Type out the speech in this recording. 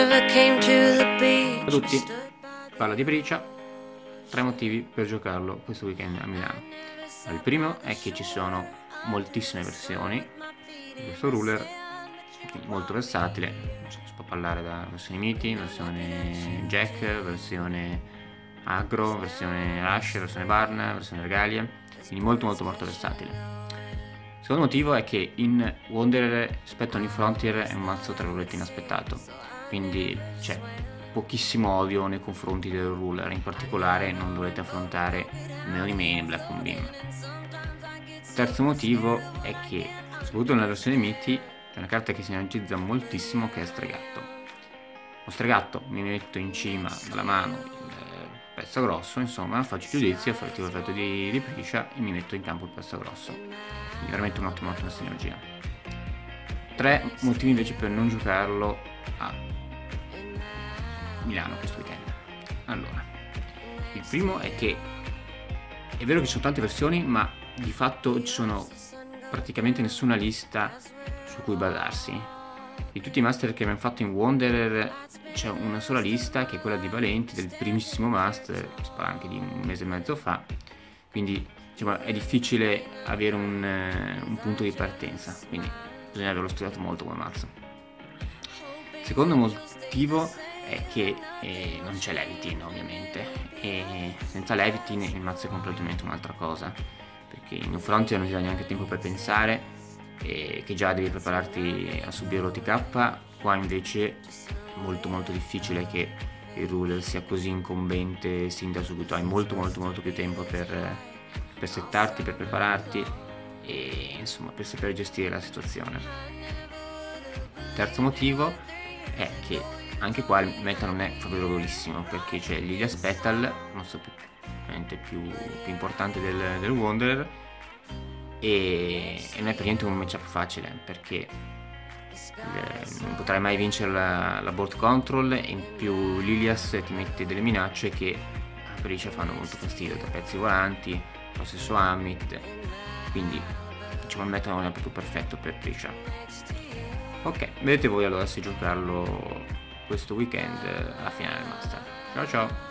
Ciao a tutti, parla di Bricia. 3 motivi per giocarlo questo weekend a Milano. Il primo è che ci sono moltissime versioni di questo ruler, quindi molto versatile. Si può parlare da versione Miti, versione Jack, versione Agro, versione Rush, versione Barn, versione Regalia, quindi molto versatile. Il secondo motivo è che in Wanderer rispetto a New Frontier è un mazzo tra virgolette inaspettato, quindi c'è pochissimo odio nei confronti del ruler, in particolare non dovrete affrontare nemmeno di main Black Moonbeam. Il terzo motivo è che, soprattutto nella versione Miti, c'è una carta che si energizza moltissimo, che è Stregatto. Lo Stregatto mi metto in cima alla mano il pezzo grosso, insomma faccio giudizio, faccio l'effetto di Priscia e mi metto in campo il pezzo grosso. Quindi veramente un'ottima sinergia. 3 motivi invece per non giocarlo a Milano questo weekend. Allora, il primo è che è vero che ci sono tante versioni, ma di fatto ci sono praticamente nessuna lista su cui basarsi. Di tutti i master che abbiamo fatto in Wanderer c'è una sola lista, che è quella di Valenti, del primissimo master, si parla anche di un mese e mezzo fa, quindi diciamo, è difficile avere un punto di partenza, quindi bisogna averlo studiato molto come mazzo. Il secondo motivo è che non c'è Levitin, ovviamente, e senza Levitin il mazzo è completamente un'altra cosa, perché in un fronte non ti dà neanche tempo per pensare, che già devi prepararti a subire l'OTK. Qua invece è molto difficile che il ruler sia così incombente sin da subito, hai molto più tempo per settarti, per prepararti e insomma per sapere gestire la situazione. Il terzo motivo è che anche qua il meta non è favorevolissimo, perché c'è Lilia's Petal, non so più importante del Wanderer, e non è per niente un matchup facile, perché non potrai mai vincere la board control, e in più Lilias ti mette delle minacce che a Priscia fanno molto fastidio, tra pezzi volanti, lo stesso Amit, quindi diciamo il meta non è proprio perfetto per Priscia. Ok, vedete voi allora se giocarlo questo weekend alla finale del Master. Ciao!